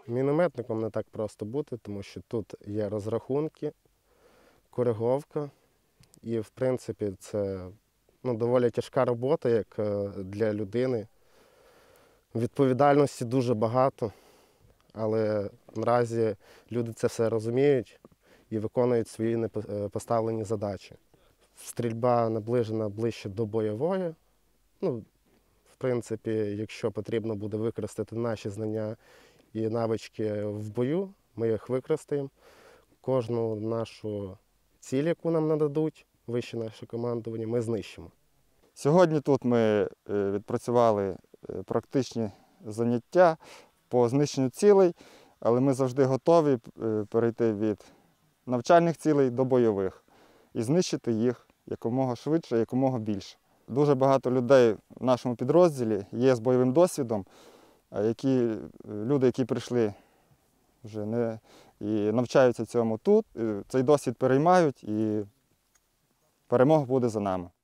Мінометником не так просто бути, тому що тут є розрахунки, кориговка. І, в принципі, це доволі тяжка робота, як для людини. Відповідальності дуже багато, але наразі люди це все розуміють і виконують свої поставлені задачі. Стрільба наближена ближче до бойової. В принципі, якщо потрібно буде використати наші знання і навички в бою, ми їх використаємо. Кожну нашу ціль, яку нам нададуть, вище наше командування, ми знищимо. Сьогодні тут ми відпрацювали практичні заняття по знищенню цілей, але ми завжди готові перейти від навчальних цілей до бойових і знищити їх якомога швидше, якомога більше. Дуже багато людей в нашому підрозділі є з бойовим досвідом, люди, які прийшли вже і навчаються цьому тут, цей досвід переймають і перемога буде за нами.